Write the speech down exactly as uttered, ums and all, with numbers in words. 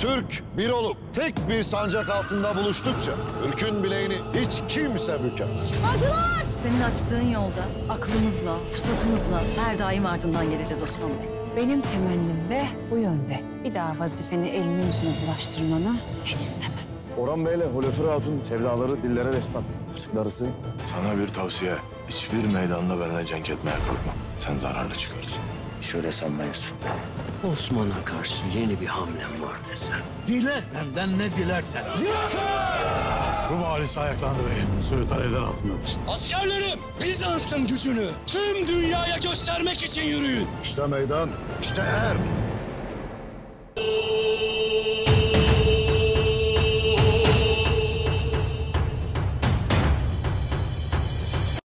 Türk bir olup tek bir sancak altında buluştukça Türk'ün bileğini hiç kimse bükemez. Hacılar! Senin açtığın yolda aklımızla, pusatımızla her daim ardından geleceğiz Osman Bey. Benim temennim de bu yönde. Bir daha vazifeni elinin yüzüne bulaştırmanı hiç istemem. Orhan Bey'le Hulefir Hatun sevdaları dillere destan. Artık darısı. Sana bir tavsiye. Hiçbir meydanda benimle cenk etmeye korkma. Sen zararlı çıkarsın. Şöyle sanma Yusuf Bey. Osman'a karşı yeni bir hamlem var desem. Dile benden ne dilersen. Bu valisi ayaklandı beyim. Söğüt alevler altındadır. Askerlerim, Bizans'ın gücünü tüm dünyaya göstermek için yürüyün. İşte meydan, işte er.